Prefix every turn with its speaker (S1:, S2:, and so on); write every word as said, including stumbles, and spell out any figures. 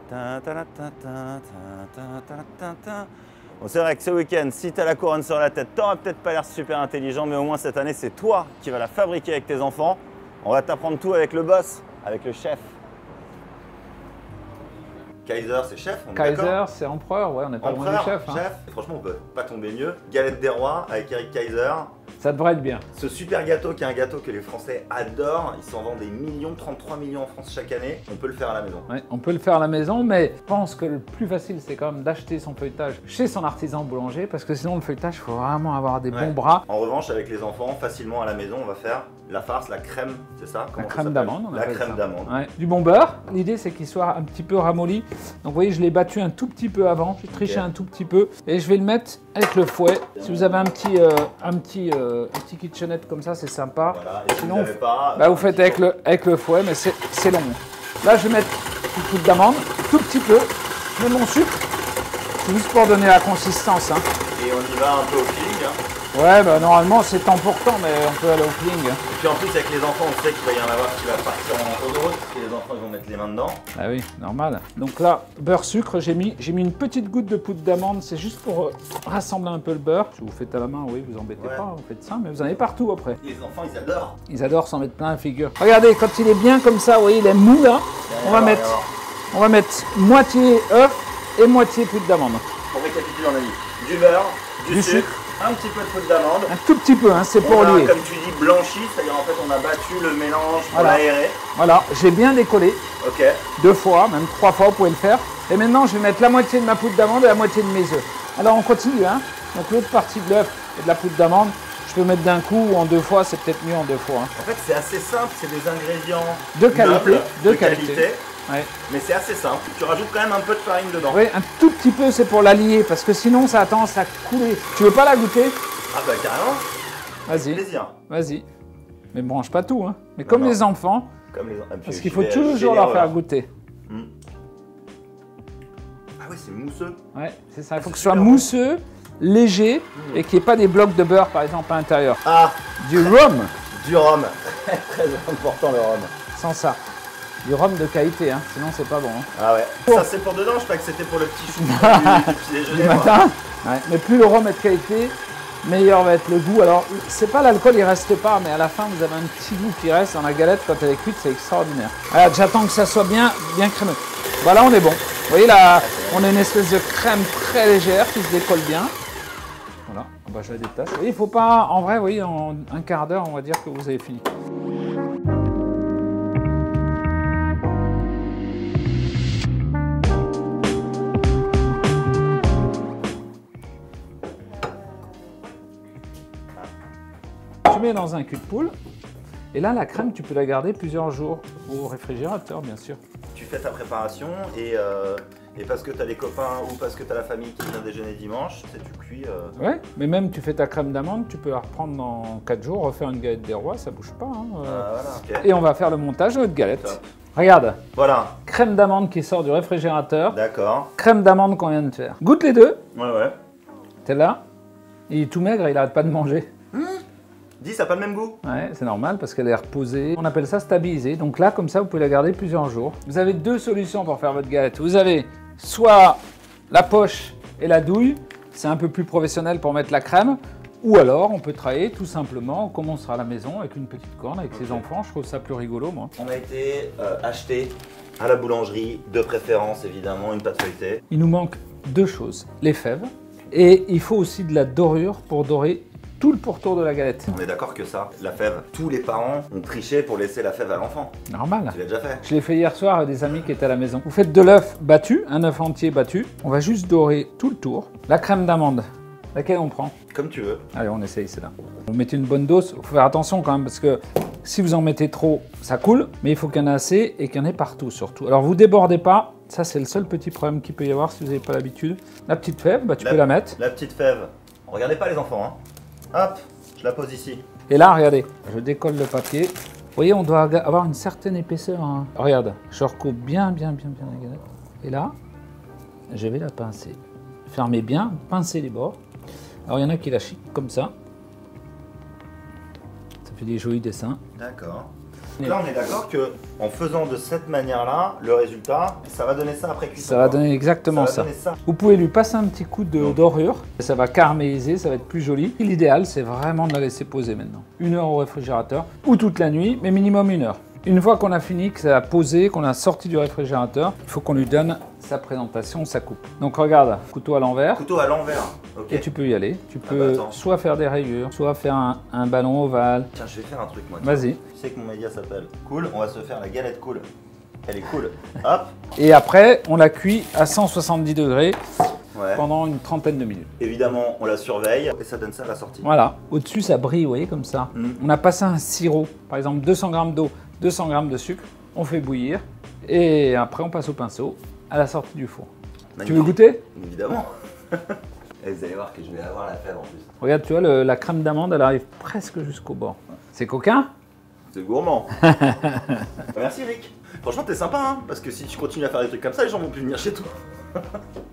S1: Bon, c'est vrai que ce week-end, si tu as la couronne sur la tête, tu n'auras peut-être pas l'air super intelligent, mais au moins cette année, c'est toi qui vas la fabriquer avec tes enfants. On va t'apprendre tout avec le boss, avec le chef. Kaiser, c'est chef, on est
S2: Kaiser, c'est empereur, ouais, on n'est pas loin du chef.
S1: Chef. Hein. Franchement, on peut pas tomber mieux. Galette des rois avec Eric Kaiser.
S2: Ça devrait être bien.
S1: Ce super gâteau qui est un gâteau que les Français adorent. Ils s'en vendent des millions, trente-trois millions en France chaque année. On peut le faire à la maison.
S2: Ouais, on peut le faire à la maison, mais je pense que le plus facile, c'est quand même d'acheter son feuilletage chez son artisan boulanger, parce que sinon, le feuilletage, il faut vraiment avoir des
S1: ouais.
S2: bons bras.
S1: En revanche, avec les enfants, facilement à la maison, on va faire la farce, la crème, c'est ça?
S2: La crème d'amande.
S1: La crème d'amande.
S2: Ouais. Du bon beurre. L'idée, c'est qu'il soit un petit peu ramolli. Donc, vous voyez, je l'ai battu un tout petit peu avant. J'ai triché okay. un tout petit peu. Et je vais le mettre avec le fouet. Si vous avez un petit, euh, un petit, euh, un petit kitchenette comme ça, c'est sympa.
S1: Voilà. Et sinon, si vous, pas,
S2: bah, vous faites avec le, avec le fouet, mais c'est long. Là, je vais mettre une poudre d'amande, tout petit peu. Je mets mon sucre. C'est juste pour donner la consistance. Hein.
S1: Et on y va un peu au feeling. Hein.
S2: Ouais, bah normalement c'est temps pour temps, mais on peut aller au feeling.
S1: Et puis en plus avec les enfants, on sait qu'il va y en avoir qui va partir en autoroute, parce que les enfants ils vont mettre les mains dedans.
S2: Ah oui, normal. Donc là, beurre sucre, j'ai mis, j'ai mis une petite goutte de poudre d'amande, c'est juste pour rassembler un peu le beurre. Si vous faites à la main, oui, vous embêtez ouais. pas, vous faites ça, mais vous en avez partout après.
S1: Les enfants ils adorent.
S2: Ils adorent s'en mettre plein la figure. Regardez, quand il est bien comme ça, vous voyez, il est mou là, on va, mettre, on va mettre moitié œuf et moitié poudre d'amande.
S1: Pour récapituler, on a dit du beurre, du, du sucre. sucre. Un petit peu de poudre d'amande.
S2: Un tout petit peu, hein, c'est pour
S1: a,
S2: lier.
S1: Comme tu dis, blanchi, c'est-à-dire en fait on a battu le mélange pour
S2: voilà.
S1: l'aérer.
S2: Voilà, j'ai bien décollé.
S1: Ok.
S2: Deux fois, même trois fois, vous pouvez le faire. Et maintenant, je vais mettre la moitié de ma poudre d'amande et la moitié de mes œufs. Alors on continue, hein. Donc l'autre partie de l'œuf et de la poudre d'amande, je peux mettre d'un coup ou en deux fois, c'est peut-être mieux en deux fois. Hein.
S1: En fait, c'est assez simple, c'est des ingrédients
S2: de qualité,
S1: nobles,
S2: de,
S1: de
S2: qualité.
S1: qualité.
S2: Ouais.
S1: Mais c'est assez simple. Tu rajoutes quand même un peu de farine dedans.
S2: Oui, un tout petit peu, c'est pour la lier, parce que sinon ça a tendance à couler. Tu veux pas la goûter?
S1: Ah bah carrément.
S2: Vas-y.
S1: Plaisir.
S2: Vas-y. Mais branche pas tout, hein. Mais non, comme non. les enfants,
S1: comme les... Ah,
S2: parce qu'il faut toujours leur faire goûter.
S1: Mmh. Ah oui, c'est mousseux.
S2: Ouais, c'est ça. Il faut que ce soit mousseux, léger, mmh. et qu'il n'y ait pas des blocs de beurre, par exemple, à l'intérieur.
S1: Ah.
S2: Du rhum.
S1: Du rhum. Très très important le rhum.
S2: Sans ça. Du rhum de qualité, hein. Sinon c'est pas bon. Hein.
S1: Ah ouais. Oh. Ça c'est pour dedans, je crois que c'était pour le petit chou du, du petit déjeuner.
S2: Du matin. Ouais. Mais plus le rhum est de qualité, meilleur va être le goût. Alors c'est pas l'alcool, il reste pas, mais à la fin vous avez un petit goût qui reste dans la galette quand elle est cuite, c'est extraordinaire. Alors j'attends que ça soit bien, bien crémeux. Voilà, on est bon. Vous voyez là, on a une espèce de crème très légère qui se décolle bien. Voilà, bah, je la détache. Il faut pas, en vrai, oui, en un quart d'heure, on va dire que vous avez fini. Tu mets dans un cul de poule, et là la crème tu peux la garder plusieurs jours au réfrigérateur bien sûr.
S1: Tu fais ta préparation et, euh, et parce que tu as les copains ou parce que tu as la famille qui vient déjeuner dimanche, tu sais, tu cuis. Euh...
S2: Ouais, mais même tu fais ta crème d'amande, tu peux la reprendre dans quatre jours, refaire une galette des rois, ça bouge pas. Hein, euh...
S1: ah, voilà, okay.
S2: Et on va faire le montage de notre galette. Top. Regarde,
S1: voilà.
S2: Crème d'amande qui sort du réfrigérateur.
S1: D'accord.
S2: Crème d'amande qu'on vient de faire. Goûte les deux.
S1: Ouais, ouais.
S2: T'es là, il est tout maigre, il arrête pas de manger.
S1: Mmh. Dis, ça n'a pas le même goût.
S2: Ouais, c'est normal parce qu'elle est reposée. On appelle ça stabiliser. Donc là, comme ça, vous pouvez la garder plusieurs jours. Vous avez deux solutions pour faire votre galette. Vous avez soit la poche et la douille. C'est un peu plus professionnel pour mettre la crème. Ou alors, on peut travailler tout simplement, comme on sera à la maison, avec une petite corne, avec okay. ses enfants. Je trouve ça plus rigolo, moi.
S1: On a été euh, acheter à la boulangerie, de préférence, évidemment, une pâte feuilletée.
S2: Il nous manque deux choses. Les fèves. Et il faut aussi de la dorure pour dorer tout le pourtour de la galette.
S1: On est d'accord que ça, la fève, tous les parents ont triché pour laisser la fève à l'enfant.
S2: Normal.
S1: Tu l'as déjà fait?
S2: Je l'ai fait hier soir à des amis qui étaient à la maison. Vous faites de l'œuf battu, un œuf entier battu. On va juste dorer tout le tour. La crème d'amande, laquelle on prend?
S1: Comme tu veux.
S2: Allez, on essaye, c'est là. Vous mettez une bonne dose. Il faut faire attention quand même parce que si vous en mettez trop, ça coule. Mais il faut qu'il y en ait assez et qu'il y en ait partout surtout. Alors vous débordez pas. Ça, c'est le seul petit problème qu'il peut y avoir si vous n'avez pas l'habitude. La petite fève, bah, tu
S1: la,
S2: peux la mettre.
S1: La petite fève. Regardez pas les enfants. Hein. Hop. Je la pose ici.
S2: Et là, regardez, je décolle le papier. Vous voyez, on doit avoir une certaine épaisseur. Hein. Regarde, je recoupe bien, bien, bien, bien la galette. Et là, je vais la pincer. Fermez bien, pincez les bords. Alors, il y en a qui la chiquent comme ça. Ça fait des jolis dessins.
S1: D'accord. Là, on est d'accord que en faisant de cette manière-là, le résultat, ça va donner ça après cuisson.
S2: Ça va donner exactement ça.
S1: ça. ça.
S2: Vous pouvez lui passer un petit coup de dorure, ça va caraméliser, ça va être plus joli. L'idéal, c'est vraiment de la laisser poser maintenant. Une heure au réfrigérateur ou toute la nuit, mais minimum une heure. Une fois qu'on a fini, que ça a posé, qu'on a sorti du réfrigérateur, il faut qu'on lui donne sa présentation, sa coupe. Donc regarde, couteau à l'envers.
S1: Couteau à l'envers, ok.
S2: Et tu peux y aller. Tu
S1: Ah
S2: peux
S1: bah
S2: soit faire des rayures, soit faire un, un ballon ovale.
S1: Tiens, je vais faire un truc moi.
S2: Vas-y.
S1: Tu sais que mon média s'appelle Cool, on va se faire la galette cool. Elle est cool. Hop.
S2: Et après, on la cuit à cent soixante-dix degrés
S1: Ouais.
S2: pendant une trentaine de minutes.
S1: Évidemment, on la surveille et ça donne ça à la sortie.
S2: Voilà. Au-dessus, ça brille, vous voyez, comme ça.
S1: Mm.
S2: On a passé un sirop, par exemple deux cents grammes d'eau, deux cents grammes de sucre. On fait bouillir et après, on passe au pinceau à la sortie du four.
S1: Magnifique.
S2: Tu veux goûter?
S1: Évidemment. Et vous allez voir que je vais avoir la fève en plus.
S2: Regarde, tu vois, le- la crème d'amande, elle arrive presque jusqu'au bord. C'est coquin?
S1: C'est gourmand. Merci Rick. Franchement, t'es sympa, hein, parce que si tu continues à faire des trucs comme ça, les gens vont plus venir chez toi.